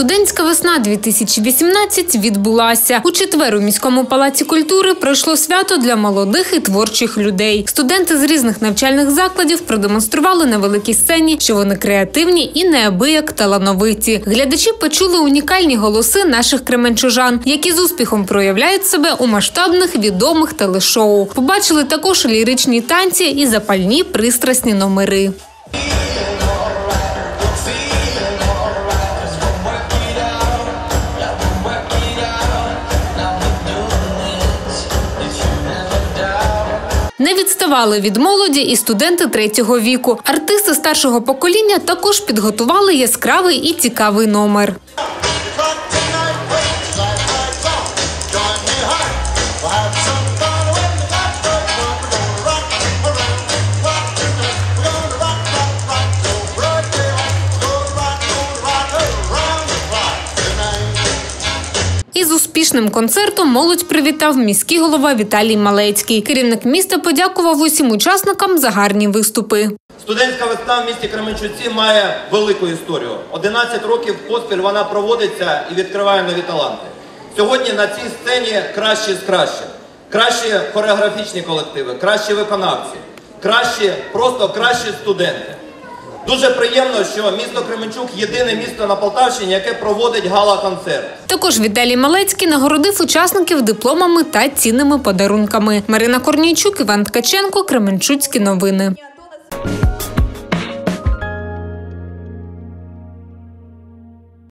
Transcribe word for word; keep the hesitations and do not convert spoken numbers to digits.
Студентська весна дві тисячі вісімнадцять відбулася. У четвер у міському палаці культури пройшло свято для молодих і творчих людей. Студенти з різних навчальних закладів продемонстрували на великій сцені, що вони креативні і неабияк талановиті. Глядачі почули унікальні голоси наших кременчужан, які з успіхом проявляють себе у масштабних відомих телешоу. Побачили також ліричні танці і запальні пристрасні номери. Не відставали від молоді і студенти третього віку. Артисти старшого покоління також підготували яскравий і цікавий номер. Із успішним концертом молодь привітав міський голова Віталій Малецький. Керівник міста подякував усім учасникам за гарні виступи. Студентська весна в місті Кременчуці має велику історію. одинадцять років поспіль вона проводиться і відкриває нові таланти. Сьогодні на цій сцені кращі з кращих. Кращі хореографічні колективи, кращі виконавці, кращі, просто кращі студенти. Дуже приємно, що місто Кременчук – єдине місто на Полтавщині, яке проводить гала-концерт. Також Віталій Малецький нагородив учасників дипломами та цінними подарунками. Марина Корнійчук, Іван Ткаченко, Кременчуцькі новини.